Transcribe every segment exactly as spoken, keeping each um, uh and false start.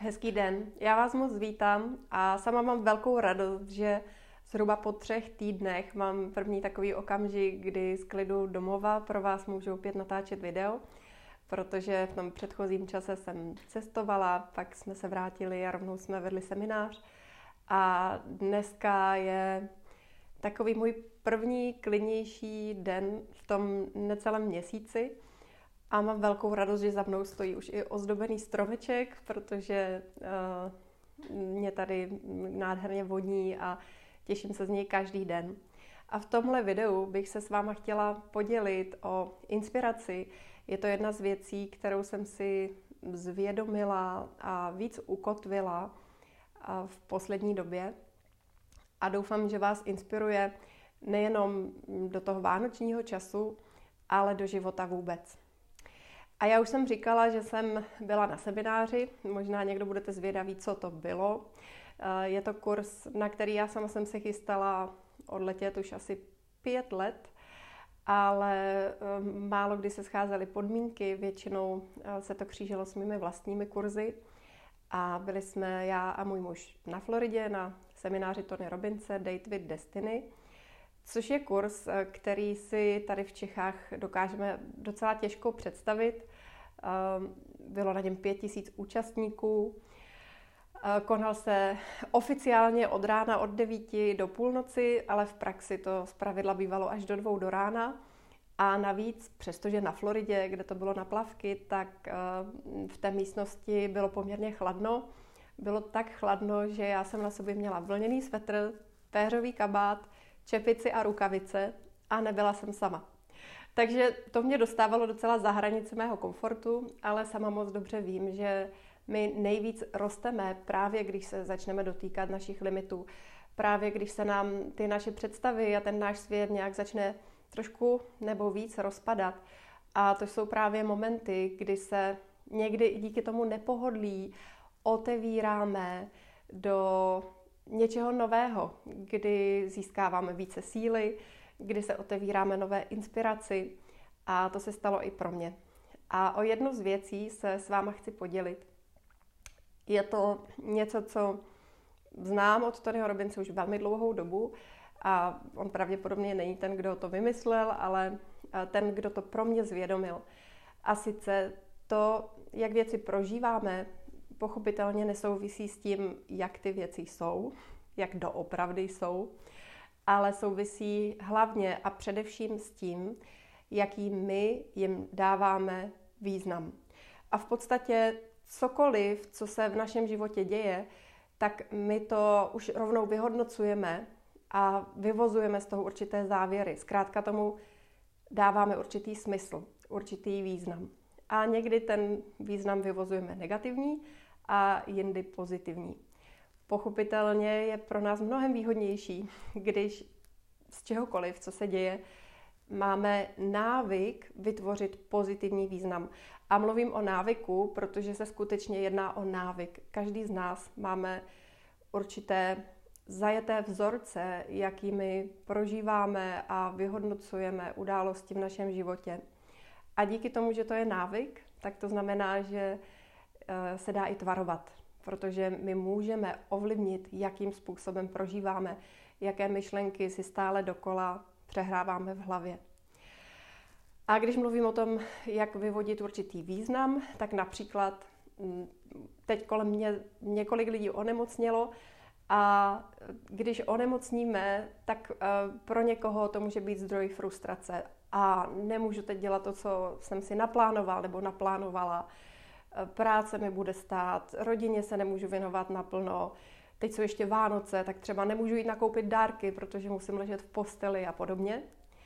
Hezký den, já vás moc vítám a sama mám velkou radost, že zhruba po třech týdnech mám první takový okamžik, kdy z klidu domova pro vás můžu opět natáčet video, protože v tom předchozím čase jsem cestovala, pak jsme se vrátili a rovnou jsme vedli seminář a dneska je takový můj první klidnější den v tom necelém měsíci. A mám velkou radost, že za mnou stojí už i ozdobený stromeček, protože uh, mě tady nádherně voní a těším se z něj každý den. A v tomhle videu bych se s váma chtěla podělit o inspiraci. Je to jedna z věcí, kterou jsem si zvědomila a víc ukotvila uh, v poslední době. A doufám, že vás inspiruje nejenom do toho vánočního času, ale do života vůbec. A já už jsem říkala, že jsem byla na semináři, možná někdo budete zvědaví, co to bylo. Je to kurz, na který já sama jsem se chystala odletět už asi pět let, ale málo kdy se scházely podmínky, většinou se to křížilo s mými vlastními kurzy. A byli jsme já a můj muž na Floridě na semináři Tony Robbinse Date with Destiny, což je kurz, který si tady v Čechách dokážeme docela těžko představit. Bylo na něm pět tisíc účastníků. Konal se oficiálně od rána od devíti do půlnoci, ale v praxi to zpravidla bývalo až do dvou do rána. A navíc, přestože na Floridě, kde to bylo na plavky, tak v té místnosti bylo poměrně chladno. Bylo tak chladno, že já jsem na sobě měla vlněný svetr, péřový kabát, čepici a rukavice a nebyla jsem sama. Takže to mě dostávalo docela za hranice mého komfortu, ale sama moc dobře vím, že my nejvíc rosteme právě, když se začneme dotýkat našich limitů. Právě když se nám ty naše představy a ten náš svět nějak začne trošku nebo víc rozpadat. A to jsou právě momenty, kdy se někdy i díky tomu nepohodlí otevíráme do něčeho nového, kdy získáváme více síly, kdy se otevíráme nové inspiraci a to se stalo i pro mě. A o jednu z věcí se s váma chci podělit. Je to něco, co znám od Tonyho Robbinse už velmi dlouhou dobu a on pravděpodobně není ten, kdo to vymyslel, ale ten, kdo to pro mě zvědomil. A sice to, jak věci prožíváme, pochopitelně nesouvisí s tím, jak ty věci jsou, jak doopravdy jsou, ale souvisí hlavně a především s tím, jaký my jim dáváme význam. A v podstatě cokoliv, co se v našem životě děje, tak my to už rovnou vyhodnocujeme a vyvozujeme z toho určité závěry. Zkrátka tomu dáváme určitý smysl, určitý význam. A někdy ten význam vyvozujeme negativní a jindy pozitivní. Pochopitelně je pro nás mnohem výhodnější, když z čehokoliv, co se děje, máme návyk vytvořit pozitivní význam. A mluvím o návyku, protože se skutečně jedná o návyk. Každý z nás máme určité zajeté vzorce, jakými prožíváme a vyhodnocujeme události v našem životě. A díky tomu, že to je návyk, tak to znamená, že se dá i tvarovat, protože my můžeme ovlivnit, jakým způsobem prožíváme, jaké myšlenky si stále dokola přehráváme v hlavě. A když mluvím o tom, jak vyvodit určitý význam, tak například teď kolem mě několik lidí onemocnělo a když onemocníme, tak pro někoho to může být zdroj frustrace a nemůžu teď dělat to, co jsem si naplánoval nebo naplánovala. Práce mi bude stát, rodině se nemůžu věnovat naplno, teď jsou ještě Vánoce, tak třeba nemůžu jít nakoupit dárky, protože musím ležet v posteli a podobně.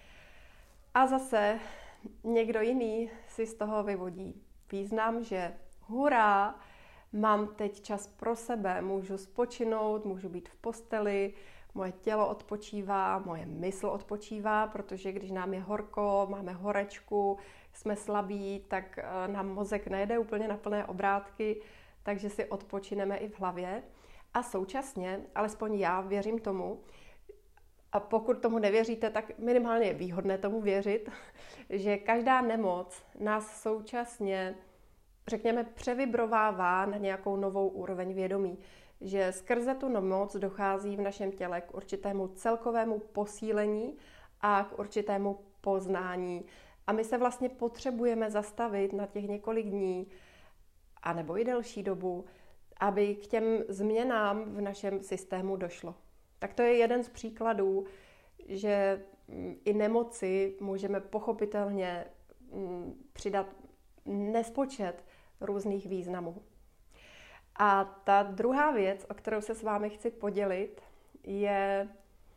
A zase někdo jiný si z toho vyvodí význam, že hurá, mám teď čas pro sebe, můžu spočinout, můžu být v posteli, moje tělo odpočívá, moje mysl odpočívá, protože když nám je horko, máme horečku, jsme slabí, tak nám mozek nejde úplně na plné obrátky, takže si odpočineme i v hlavě. A současně, alespoň já věřím tomu, a pokud tomu nevěříte, tak minimálně je výhodné tomu věřit, že každá nemoc nás současně řekněme, převibrovává na nějakou novou úroveň vědomí. Že skrze tu nemoc dochází v našem těle k určitému celkovému posílení a k určitému poznání. A my se vlastně potřebujeme zastavit na těch několik dní, anebo i delší dobu, aby k těm změnám v našem systému došlo. Tak to je jeden z příkladů, že i nemoci můžeme pochopitelně přidat nespočet různých významů. A ta druhá věc, o kterou se s vámi chci podělit, je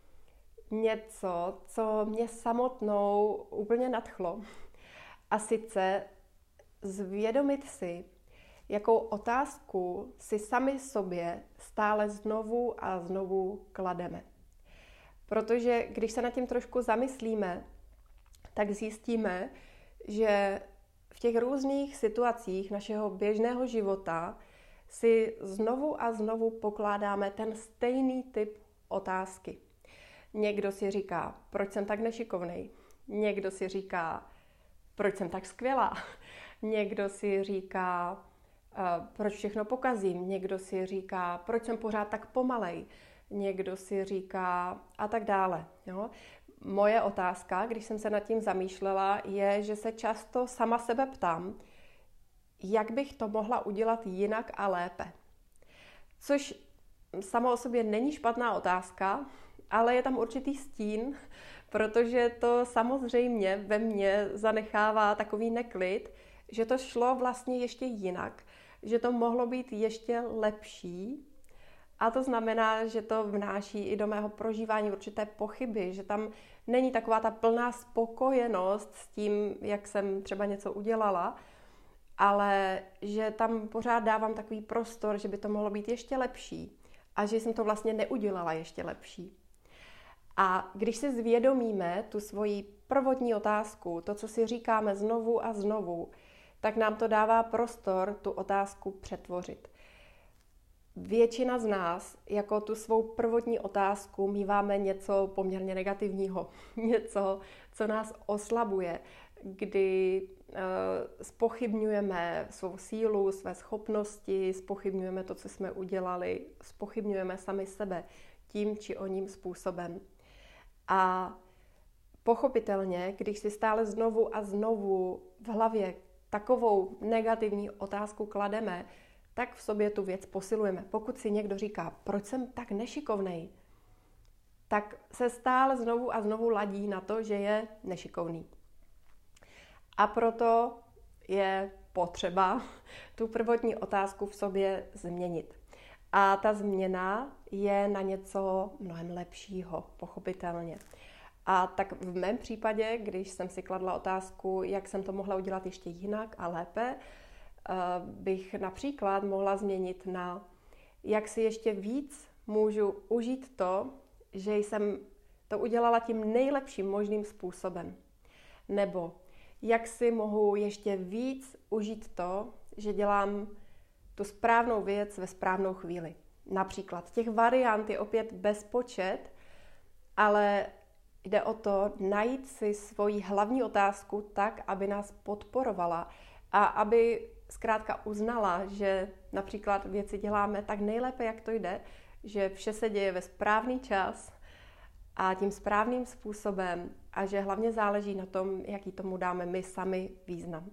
něco, co mě samotnou úplně nadchlo. A sice zvědomit si, jakou otázku si sami sobě stále znovu a znovu klademe. Protože když se nad tím trošku zamyslíme, tak zjistíme, že v těch různých situacích našeho běžného života si znovu a znovu pokládáme ten stejný typ otázky. Někdo si říká, proč jsem tak nešikovnej? Někdo si říká, proč jsem tak skvělá? Někdo si říká, proč všechno pokazím? Někdo si říká, proč jsem pořád tak pomalej? Někdo si říká a tak dále. Jo? Moje otázka, když jsem se nad tím zamýšlela, je, že se často sama sebe ptám, jak bych to mohla udělat jinak a lépe. Což samo o sobě není špatná otázka, ale je tam určitý stín, protože to samozřejmě ve mně zanechává takový neklid, že to šlo vlastně ještě jinak, že to mohlo být ještě lepší. A to znamená, že to vnáší i do mého prožívání určité pochyby, že tam není taková ta plná spokojenost s tím, jak jsem třeba něco udělala, ale že tam pořád dávám takový prostor, že by to mohlo být ještě lepší a že jsem to vlastně neudělala ještě lepší. A když si zvědomíme tu svoji prvotní otázku, to, co si říkáme znovu a znovu, tak nám to dává prostor tu otázku přetvořit. Většina z nás jako tu svou prvotní otázku míváme něco poměrně negativního, něco, co nás oslabuje, kdy uh, zpochybňujeme svou sílu, své schopnosti, zpochybňujeme to, co jsme udělali, zpochybňujeme sami sebe tím či oním způsobem. A pochopitelně, když si stále znovu a znovu v hlavě takovou negativní otázku klademe, tak v sobě tu věc posilujeme. Pokud si někdo říká, proč jsem tak nešikovnej, tak se stále znovu a znovu ladí na to, že je nešikovný. A proto je potřeba tu prvotní otázku v sobě změnit. A ta změna je na něco mnohem lepšího, pochopitelně. A tak v mém případě, když jsem si kladla otázku, jak jsem to mohla udělat ještě jinak a lépe, bych například mohla změnit na, jak si ještě víc můžu užít to, že jsem to udělala tím nejlepším možným způsobem. Nebo jak si mohu ještě víc užít to, že dělám tu správnou věc ve správnou chvíli. Například těch variant je opět bezpočet, ale jde o to najít si svoji hlavní otázku tak, aby nás podporovala a aby zkrátka uznala, že například věci děláme tak nejlépe, jak to jde, že vše se děje ve správný čas a tím správným způsobem a že hlavně záleží na tom, jaký tomu dáme my sami význam.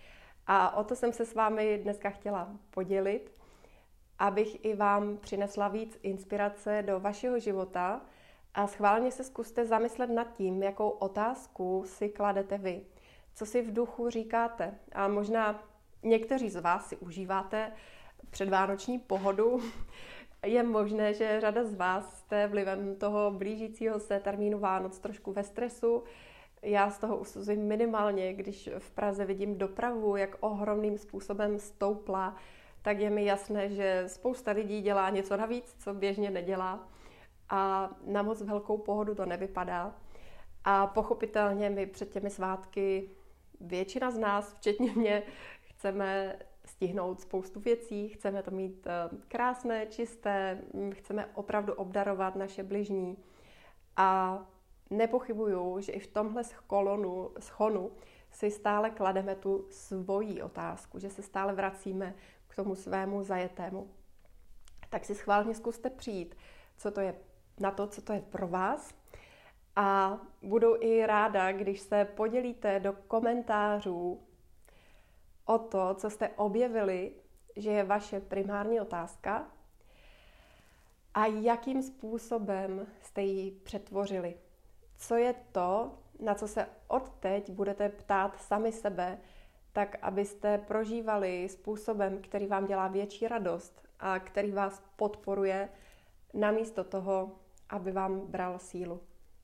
A o to jsem se s vámi dneska chtěla podělit, abych i vám přinesla víc inspirace do vašeho života a schválně se zkuste zamyslet nad tím, jakou otázku si kladete vy, co si v duchu říkáte. A možná někteří z vás si užíváte předvánoční pohodu. Je možné, že řada z vás jste vlivem toho blížícího se termínu Vánoc trošku ve stresu. Já z toho usuzuji minimálně, když v Praze vidím dopravu, jak ohromným způsobem stoupla, tak je mi jasné, že spousta lidí dělá něco navíc, co běžně nedělá. A na moc velkou pohodu to nevypadá. A pochopitelně my před těmi svátky, většina z nás, včetně mě, chceme stihnout spoustu věcí, chceme to mít krásné, čisté, chceme opravdu obdarovat naše bližní. A nepochybuju, že i v tomhle scholonu, schonu si stále klademe tu svoji otázku, že se stále vracíme k tomu svému zajetému, tak si schválně zkuste přijít, co to je na to, co to je pro vás. A budu i ráda, když se podělíte do komentářů o to, co jste objevili, že je vaše primární otázka a jakým způsobem jste ji přetvořili. Co je to, na co se odteď budete ptát sami sebe, tak abyste prožívali způsobem, který vám dělá větší radost a který vás podporuje, namísto toho, aby vám bral sílu.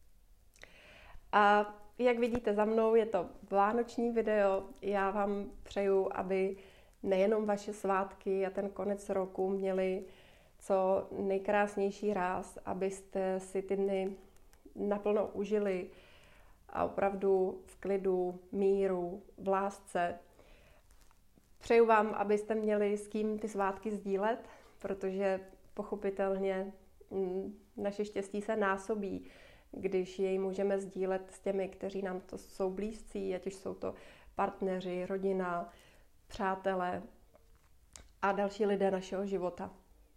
A jak vidíte za mnou, je to vánoční video. Já vám přeju, aby nejenom vaše svátky a ten konec roku měli co nejkrásnější ráz, abyste si ty dny naplno užili a opravdu v klidu, míru, v lásce. Přeju vám, abyste měli s kým ty svátky sdílet, protože pochopitelně naše štěstí se násobí, když jej můžeme sdílet s těmi, kteří nám to jsou blízcí, ať už jsou to partneři, rodina, přátelé a další lidé našeho života.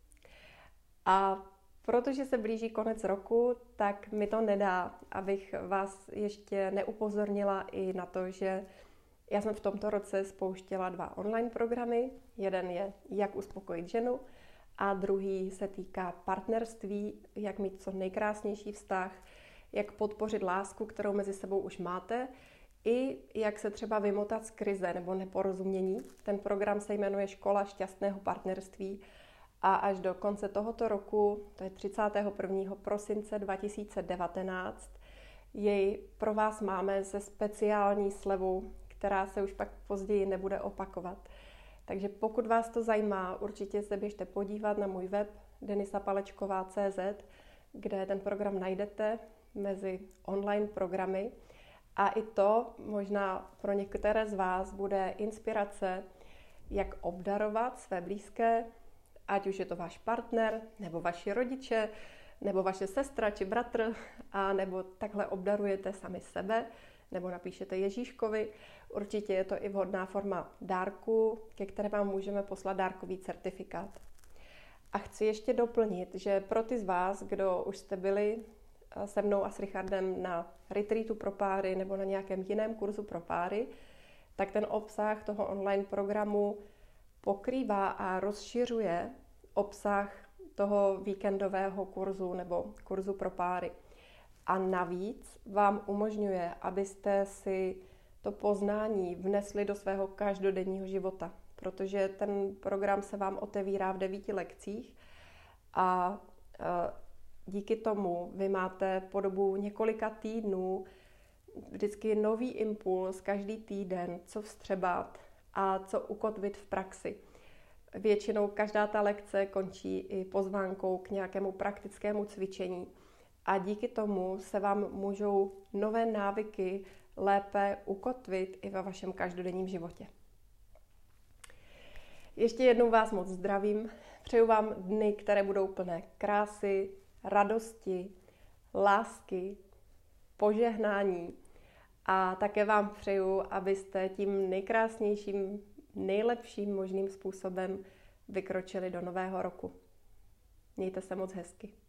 A protože se blíží konec roku, tak mi to nedá, abych vás ještě neupozornila i na to, že já jsem v tomto roce spouštěla dva online programy. Jeden je Jak uspokojit ženu a druhý se týká partnerství, jak mít co nejkrásnější vztah, jak podpořit lásku, kterou mezi sebou už máte, i jak se třeba vymotat z krize nebo neporozumění. Ten program se jmenuje Škola šťastného partnerství a až do konce tohoto roku, to je třicátého prvního prosince dva tisíce devatenáct, jej pro vás máme se speciální slevou, která se už pak později nebude opakovat. Takže pokud vás to zajímá, určitě se běžte podívat na můj web denisa palečková tečka cé zet, kde ten program najdete mezi online programy. A i to možná pro některé z vás bude inspirace, jak obdarovat své blízké, ať už je to váš partner, nebo vaši rodiče, nebo vaše sestra či bratr, a nebo takhle obdarujete sami sebe, nebo napíšete Ježíškovi. Určitě je to i vhodná forma dárku, ke které vám můžeme poslat dárkový certifikát. A chci ještě doplnit, že pro ty z vás, kdo už jste byli se mnou a s Richardem na retreatu pro páry nebo na nějakém jiném kurzu pro páry, tak ten obsah toho online programu pokrývá a rozšiřuje obsah toho víkendového kurzu nebo kurzu pro páry. A navíc vám umožňuje, abyste si to poznání vnesli do svého každodenního života, protože ten program se vám otevírá v devíti lekcích a díky tomu vy máte po dobu několika týdnů vždycky nový impuls každý týden, co vstřebat a co ukotvit v praxi. Většinou každá ta lekce končí i pozvánkou k nějakému praktickému cvičení a díky tomu se vám můžou nové návyky lépe ukotvit i ve vašem každodenním životě. Ještě jednou vás moc zdravím. Přeju vám dny, které budou plné krásy, radosti, lásky, požehnání a také vám přeju, abyste tím nejkrásnějším, nejlepším možným způsobem vykročili do nového roku. Mějte se moc hezky.